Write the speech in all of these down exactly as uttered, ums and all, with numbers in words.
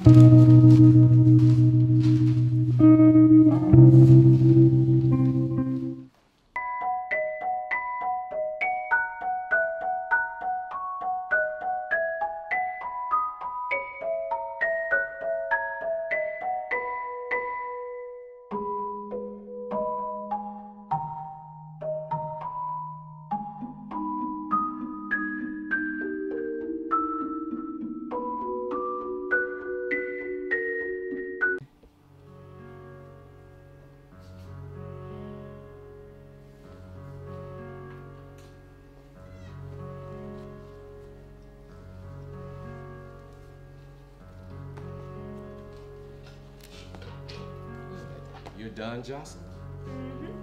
You're done, Jocelyn? Mm-hmm.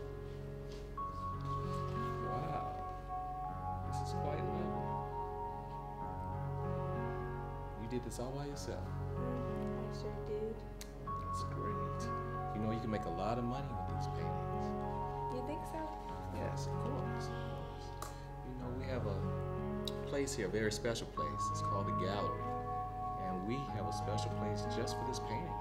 Wow. This is quite lovely. You did this all by yourself? Mm-hmm. I sure did. That's great. You know, you can make a lot of money with these paintings. You think so? Yes, of course, of course. You know, we have a place here, a very special place. It's called the Gallery. And we have a special place just for this painting.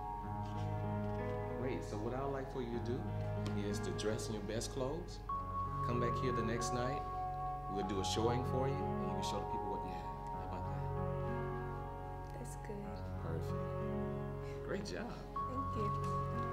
Great, so what I would like for you to do is to dress in your best clothes, come back here the next night, we'll do a showing for you, and you can show the people what you have. How about that? That's good. Perfect. Great job. Thank you.